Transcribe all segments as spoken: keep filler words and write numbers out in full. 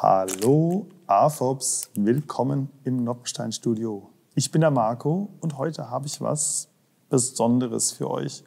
Hallo A F O Ps, willkommen im Noppenstein-Studio. Ich bin der Marco und heute habe ich was Besonderes für euch.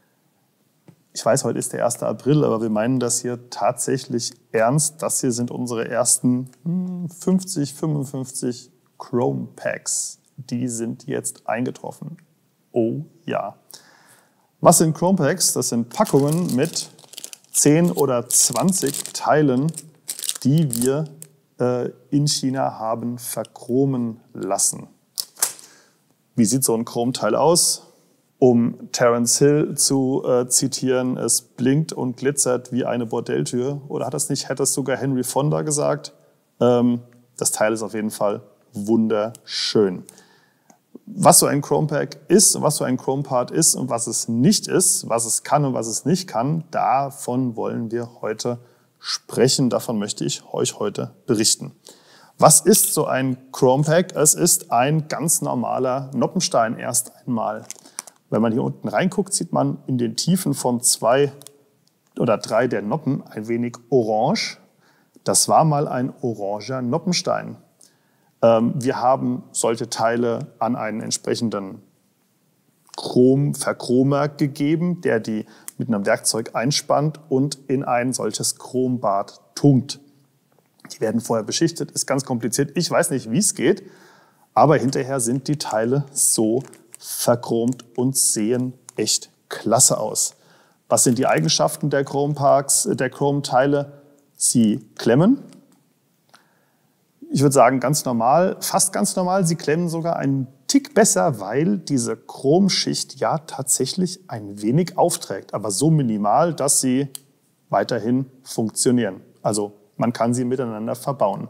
Ich weiß, heute ist der erste April, aber wir meinen das hier tatsächlich ernst. Das hier sind unsere ersten fünfzig, fünfundfünfzig Chrome Packs. Die sind jetzt eingetroffen. Oh ja. Was sind Chrome Packs? Das sind Packungen mit zehn oder zwanzig Teilen, die wir äh, in China haben verchromen lassen. Wie sieht so ein Chromteil aus? Um Terence Hill zu äh, zitieren, es blinkt und glitzert wie eine Bordelltür. Oder hat das nicht, hätte das sogar Henry Fonda gesagt? Ähm, das Teil ist auf jeden Fall wunderschön. Was so ein Chrome Pack ist, was so ein Chrome Part ist und was es nicht ist, was es kann und was es nicht kann, davon wollen wir heute sprechen. Davon möchte ich euch heute berichten. Was ist so ein Chrome Pack? Es ist ein ganz normaler Noppenstein erst einmal. Wenn man hier unten reinguckt, sieht man in den Tiefen von zwei oder drei der Noppen ein wenig orange. Das war mal ein oranger Noppenstein. Ähm, wir haben solche Teile an einen entsprechenden Chrom Verchromer gegeben, der die mit einem Werkzeug einspannt und in ein solches Chrombad tunkt. Die werden vorher beschichtet, ist ganz kompliziert. Ich weiß nicht, wie es geht, aber hinterher sind die Teile so verchromt und sehen echt klasse aus. Was sind die Eigenschaften der Chrome Parks, der Chrome-Teile? Sie klemmen. Ich würde sagen, ganz normal, fast ganz normal. Sie klemmen sogar einen Tick besser, weil diese Chromschicht ja tatsächlich ein wenig aufträgt, aber so minimal, dass sie weiterhin funktionieren. Also man kann sie miteinander verbauen.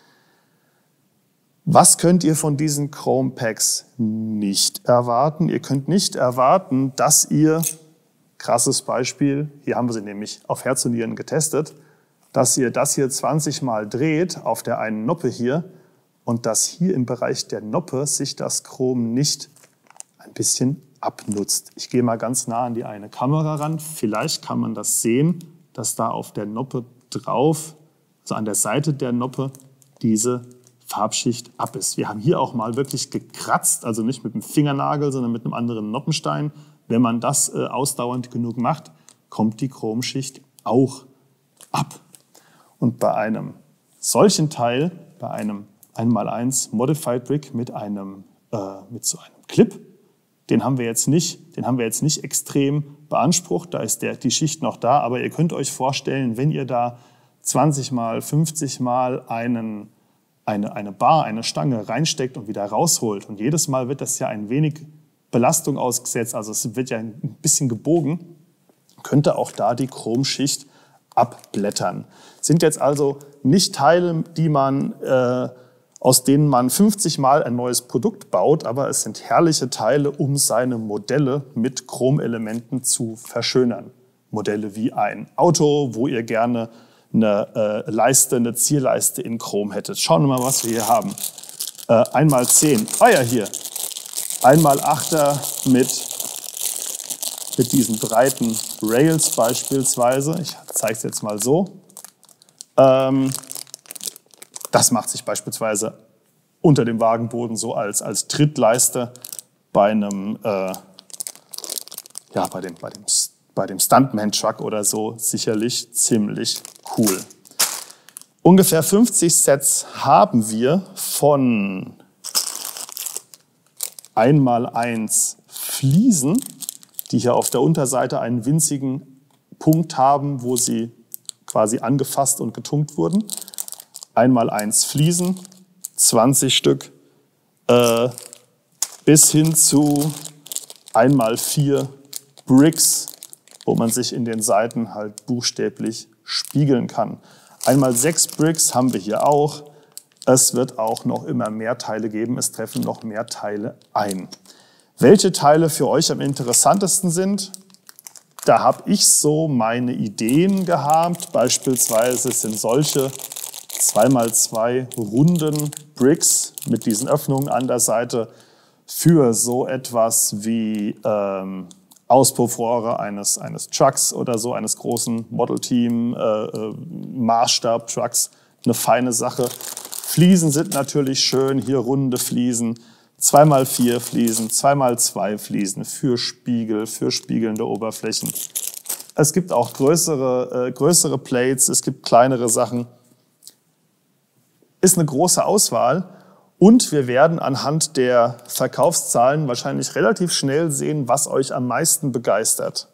Was könnt ihr von diesen Chrome Packs nicht erwarten? Ihr könnt nicht erwarten, dass ihr, krasses Beispiel, hier haben wir sie nämlich auf Herz und Nieren getestet, dass ihr das hier zwanzig Mal dreht auf der einen Noppe hier und dass hier im Bereich der Noppe sich das Chrom nicht ein bisschen abnutzt. Ich gehe mal ganz nah an die eine Kamera ran. Vielleicht kann man das sehen, dass da auf der Noppe drauf, also an der Seite der Noppe, diese Farbschicht ab ist. Wir haben hier auch mal wirklich gekratzt, also nicht mit dem Fingernagel, sondern mit einem anderen Noppenstein. Wenn man das äh, ausdauernd genug macht, kommt die Chromschicht auch ab. Und bei einem solchen Teil, bei einem eins mal eins Modified Brick mit einem äh, mit so einem Clip, den haben wir jetzt nicht, den haben wir jetzt nicht extrem beansprucht. Da ist der, die Schicht noch da, aber ihr könnt euch vorstellen, wenn ihr da zwanzig mal, fünfzig mal einen, eine, eine Bar, eine Stange reinsteckt und wieder rausholt und jedes Mal wird das ja ein wenig Belastung ausgesetzt, also es wird ja ein bisschen gebogen, könnte auch da die Chromschicht abblättern. Sind jetzt also nicht Teile, die man, äh, aus denen man fünfzig Mal ein neues Produkt baut, aber es sind herrliche Teile, um seine Modelle mit Chromelementen zu verschönern. Modelle wie ein Auto, wo ihr gerne eine äh, Leiste, eine Zierleiste in Chrom hättet. Schauen wir mal, was wir hier haben. Äh, eins mal zehn, ah ja hier, eins mal achter mit mit diesen breiten Rails beispielsweise. Ich zeige es jetzt mal so. Ähm, das macht sich beispielsweise unter dem Wagenboden so als, als Trittleiste bei einem, äh, ja, bei dem, bei dem, bei dem Stuntman-Truck oder so sicherlich ziemlich cool. Ungefähr fünfzig Sets haben wir von eins mal eins Fliesen, die hier auf der Unterseite einen winzigen Punkt haben, wo sie quasi angefasst und getunkt wurden. eins mal eins Fliesen, zwanzig Stück, äh, bis hin zu eins mal vier Bricks, wo man sich in den Seiten halt buchstäblich spiegeln kann. eins mal sechs Bricks haben wir hier auch. Es wird auch noch immer mehr Teile geben, es treffen noch mehr Teile ein. Welche Teile für euch am interessantesten sind, da habe ich so meine Ideen gehabt. Beispielsweise sind solche zwei mal zwei runden Bricks mit diesen Öffnungen an der Seite für so etwas wie ähm, Auspuffrohre eines, eines Trucks oder so, eines großen Model-Team, äh, Maßstab-Trucks eine feine Sache. Fliesen sind natürlich schön, hier runde Fliesen, zwei mal vier Fliesen, zwei mal zwei Fliesen für Spiegel, für spiegelnde Oberflächen. Es gibt auch größere, äh, größere Plates, es gibt kleinere Sachen. Ist eine große Auswahl und wir werden anhand der Verkaufszahlen wahrscheinlich relativ schnell sehen, was euch am meisten begeistert.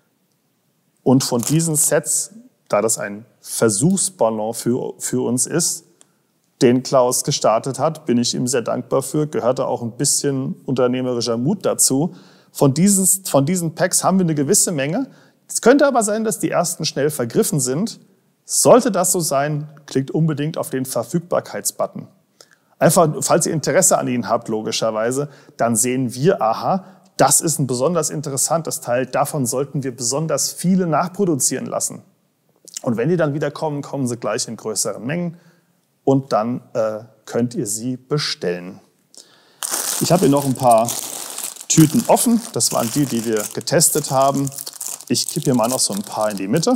Und von diesen Sets, da das ein Versuchsballon für, für uns ist, den Klaus gestartet hat, bin ich ihm sehr dankbar für, gehörte auch ein bisschen unternehmerischer Mut dazu. Von diesen, von diesen Packs haben wir eine gewisse Menge. Es könnte aber sein, dass die ersten schnell vergriffen sind. Sollte das so sein, klickt unbedingt auf den Verfügbarkeitsbutton. Einfach, falls ihr Interesse an ihnen habt, logischerweise, dann sehen wir, aha, das ist ein besonders interessantes Teil, davon sollten wir besonders viele nachproduzieren lassen. Und wenn die dann wieder kommen, kommen sie gleich in größeren Mengen und dann äh, könnt ihr sie bestellen. Ich habe hier noch ein paar Tüten offen, das waren die, die wir getestet haben. Ich kippe hier mal noch so ein paar in die Mitte.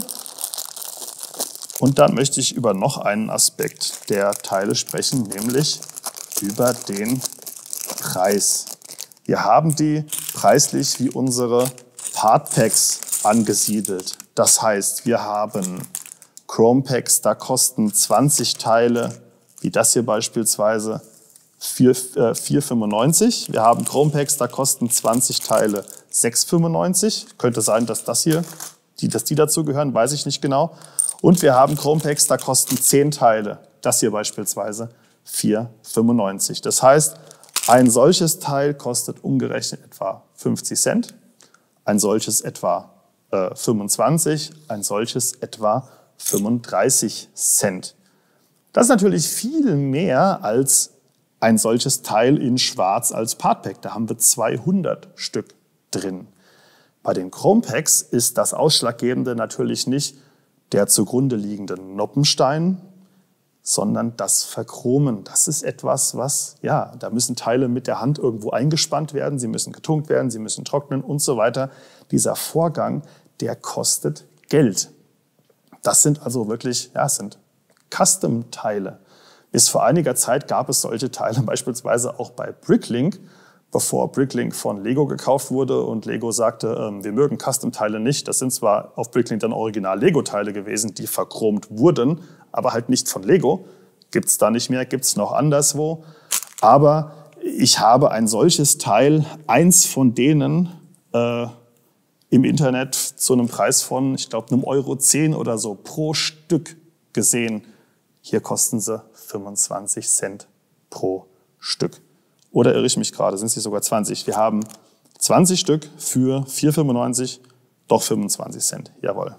Und dann möchte ich über noch einen Aspekt der Teile sprechen, nämlich über den Preis. Wir haben die preislich wie unsere Part-Packs angesiedelt. Das heißt, wir haben Chrome-Packs, da kosten zwanzig Teile, wie das hier beispielsweise, vier Euro fünfundneunzig. Wir haben Chrome-Packs, da kosten zwanzig Teile sechs Euro fünfundneunzig. Könnte sein, dass das hier, die, dass die dazu gehören, weiß ich nicht genau. Und wir haben Chrome-Packs, da kosten zehn Teile, das hier beispielsweise vier Euro fünfundneunzig. Das heißt, ein solches Teil kostet umgerechnet etwa fünfzig Cent, ein solches etwa äh, fünfundzwanzig, ein solches etwa fünfunddreißig Cent. Das ist natürlich viel mehr als ein solches Teil in Schwarz als Part-Pack. Da haben wir zweihundert Stück drin. Bei den Chrome-Packs ist das Ausschlaggebende natürlich nicht der zugrunde liegende Noppenstein, sondern das Verchromen. Das ist etwas, was, ja, da müssen Teile mit der Hand irgendwo eingespannt werden, sie müssen getunkt werden, sie müssen trocknen und so weiter. Dieser Vorgang, der kostet Geld. Das sind also wirklich, ja, es sind Custom-Teile. Bis vor einiger Zeit gab es solche Teile beispielsweise auch bei Bricklink, bevor Bricklink von Lego gekauft wurde und Lego sagte, äh, wir mögen Custom-Teile nicht. Das sind zwar auf Bricklink dann Original-Lego-Teile gewesen, die verchromt wurden, aber halt nicht von Lego. Gibt es da nicht mehr, gibt es noch anderswo. Aber ich habe ein solches Teil, eins von denen, äh, im Internet zu einem Preis von, ich glaube, einem Euro zehn oder so pro Stück gesehen. Hier kosten sie fünfundzwanzig Cent pro Stück. Oder irre ich mich gerade, sind sie sogar zwanzig. Wir haben zwanzig Stück für vier Euro fünfundneunzig, doch fünfundzwanzig Cent, jawohl.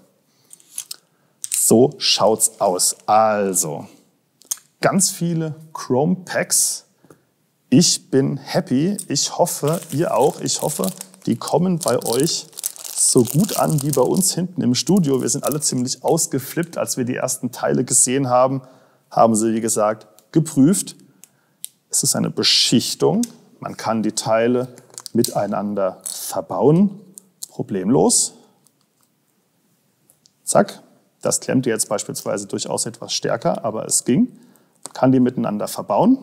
So schaut's aus. Also, ganz viele Chrome Packs. Ich bin happy, ich hoffe, ihr auch. Ich hoffe, die kommen bei euch so gut an wie bei uns hinten im Studio. Wir sind alle ziemlich ausgeflippt, als wir die ersten Teile gesehen haben. Haben sie, wie gesagt, geprüft. Es ist eine Beschichtung. Man kann die Teile miteinander verbauen. Problemlos. Zack. Das klemmte jetzt beispielsweise durchaus etwas stärker, aber es ging. Man kann die miteinander verbauen.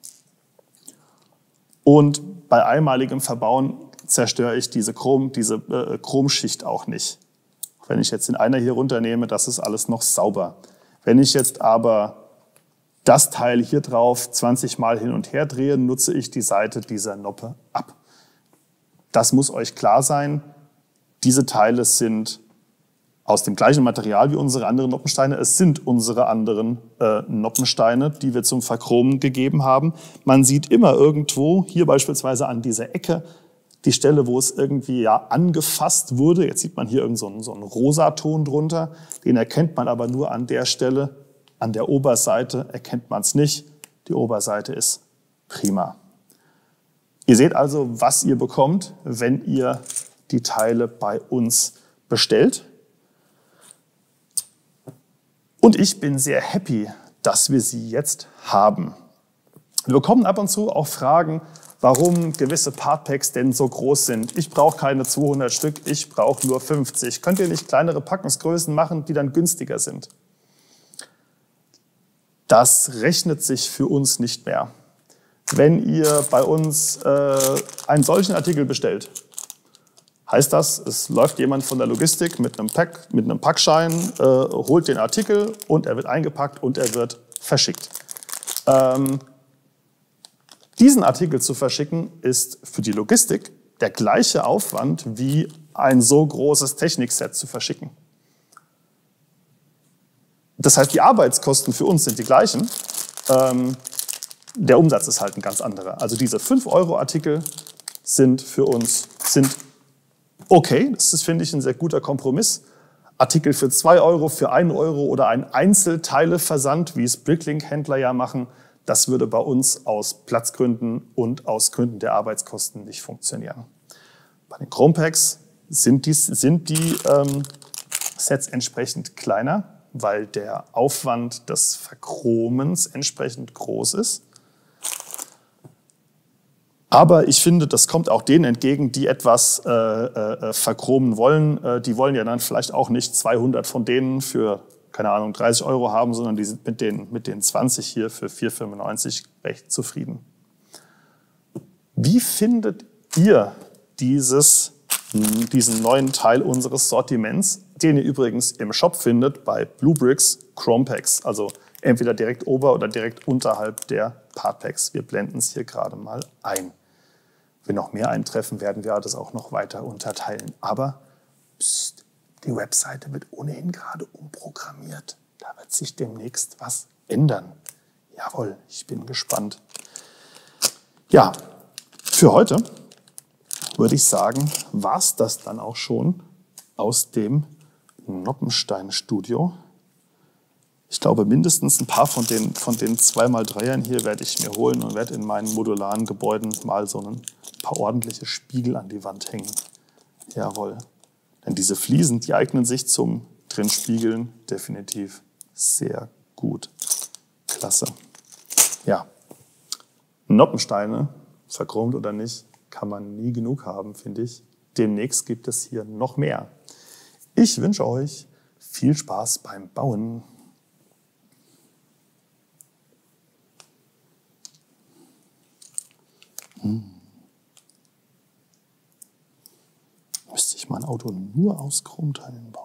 Und bei einmaligem Verbauen zerstöre ich diese, Chrom, diese äh, Chromschicht auch nicht. Wenn ich jetzt den einer hier runternehme, das ist alles noch sauber. Wenn ich jetzt aber das Teil hier drauf zwanzig Mal hin und her drehe, nutze ich die Seite dieser Noppe ab. Das muss euch klar sein. Diese Teile sind aus dem gleichen Material wie unsere anderen Noppensteine. Es sind unsere anderen äh, Noppensteine, die wir zum Verchromen gegeben haben. Man sieht immer irgendwo, hier beispielsweise an dieser Ecke, die Stelle, wo es irgendwie ja angefasst wurde. Jetzt sieht man hier irgend so einen, so einen Rosaton drunter. Den erkennt man aber nur an der Stelle. An der Oberseite erkennt man es nicht. Die Oberseite ist prima. Ihr seht also, was ihr bekommt, wenn ihr die Teile bei uns bestellt. Und ich bin sehr happy, dass wir sie jetzt haben. Wir bekommen ab und zu auch Fragen, warum gewisse Part-Packs denn so groß sind. Ich brauche keine zweihundert Stück, ich brauche nur fünfzig. Könnt ihr nicht kleinere Packungsgrößen machen, die dann günstiger sind? Das rechnet sich für uns nicht mehr. Wenn ihr bei uns äh, einen solchen Artikel bestellt, heißt das, es läuft jemand von der Logistik mit einem, Pack, mit einem Packschein, äh, holt den Artikel und er wird eingepackt und er wird verschickt. Ähm, diesen Artikel zu verschicken ist für die Logistik der gleiche Aufwand wie ein so großes Technikset zu verschicken. Das heißt, die Arbeitskosten für uns sind die gleichen. Ähm, der Umsatz ist halt ein ganz anderer. Also diese fünf Euro Artikel sind für uns sind okay. Das ist, finde ich, ein sehr guter Kompromiss. Artikel für zwei Euro, für einen Euro oder ein Einzelteileversand, wie es Bricklink-Händler ja machen, das würde bei uns aus Platzgründen und aus Gründen der Arbeitskosten nicht funktionieren. Bei den Chrome-Packs sind die, sind die ähm, Sets entsprechend kleiner, weil der Aufwand des Verchromens entsprechend groß ist. Aber ich finde, das kommt auch denen entgegen, die etwas äh, äh, verchromen wollen. Äh, die wollen ja dann vielleicht auch nicht zweihundert von denen für, keine Ahnung, dreißig Euro haben, sondern die sind mit den, mit den zwanzig hier für vier Euro fünfundneunzig recht zufrieden. Wie findet ihr dieses, diesen neuen Teil unseres Sortiments, den ihr übrigens im Shop findet bei Bluebricks Chrome Packs, also entweder direkt ober- oder direkt unterhalb der Partpacks. Wir blenden es hier gerade mal ein. Wenn noch mehr eintreffen, werden wir das auch noch weiter unterteilen. Aber pst, die Webseite wird ohnehin gerade umprogrammiert. Da wird sich demnächst was ändern. Jawohl, ich bin gespannt. Ja, für heute würde ich sagen, war es das dann auch schon aus dem Noppenstein-Studio. Ich glaube, mindestens ein paar von den, von den zwei mal dreiern hier werde ich mir holen und werde in meinen modularen Gebäuden mal so ein paar ordentliche Spiegel an die Wand hängen. Jawohl. Denn diese Fliesen, die eignen sich zum Drinspiegeln definitiv sehr gut. Klasse. Ja, Noppensteine, verchromt oder nicht, kann man nie genug haben, finde ich. Demnächst gibt es hier noch mehr. Ich wünsche euch viel Spaß beim Bauen. Hm. Müsste ich mein Auto nur aus Chromteilen bauen?